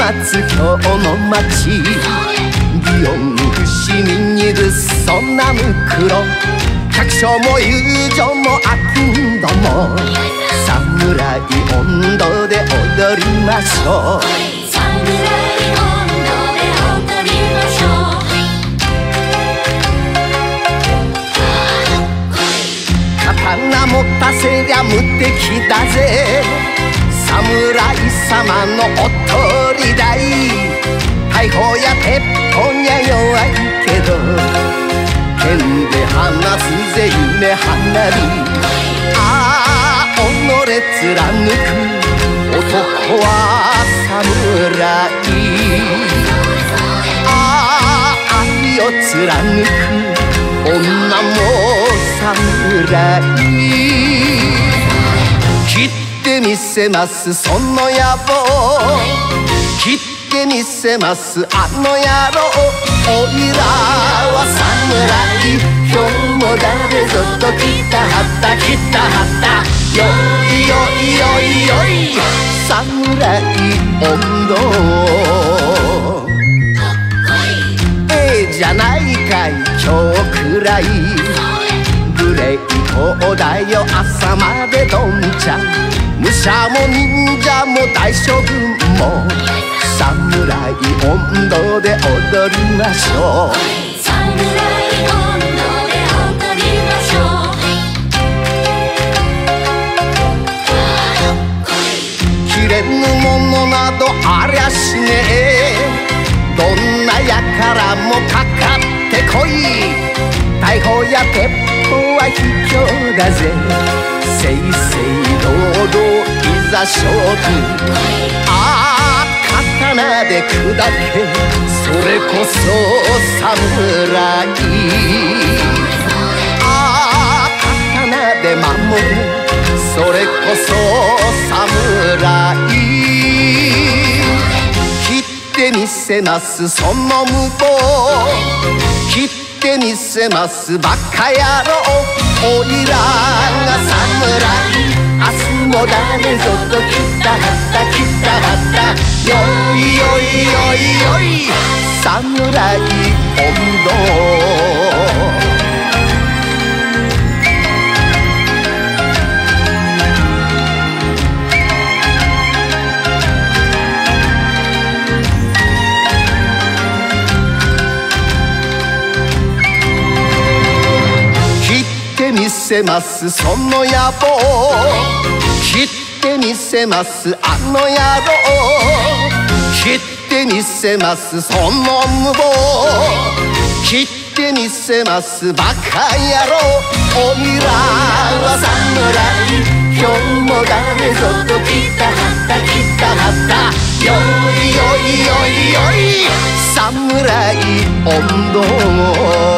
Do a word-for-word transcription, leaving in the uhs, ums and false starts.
つ今日の街、祇園伏見にるそなむ黒、百姓も友情もあきんども、侍音頭で踊りましょう。 侍音頭で踊りましょう。 刀持たせりゃ無敵だぜ、侍様のおとりだい。大砲や鉄砲にゃ弱いけど、剣で離すぜ夢花火。ああ己貫く男は侍、ああ愛を貫く女も侍。切ってみせますその野望、切ってみせますあの野郎。おいらは侍、今日も誰ぞと来たはった来たはった。よいよいよいよい侍音頭。ええじゃないかい今日くらい、無礼講だよ朝までどんちゃん。武者も忍者も大将軍も侍音頭で踊りましょう。 侍音頭で踊りましょう。 切れぬものなどありゃしねえ、どんなやからもかかってこい。大砲や鉄砲は卑怯だぜ、正々堂々いざ勝負。ああ刀で砕けそれこそ侍、ああ刀で守るそれこそ侍。切ってみせますその無謀、切ってみせますバカ野郎。おいらが侍、明日も誰ぞと来たはった来たはった。よいよいよいよい侍音頭。見せますその野望、切ってみせますあの野郎。切ってみせますその無謀、切ってみせますバカ野郎。おいらは侍、今日も誰ぞと来たはった来たはった。よいよいよいよい侍音頭。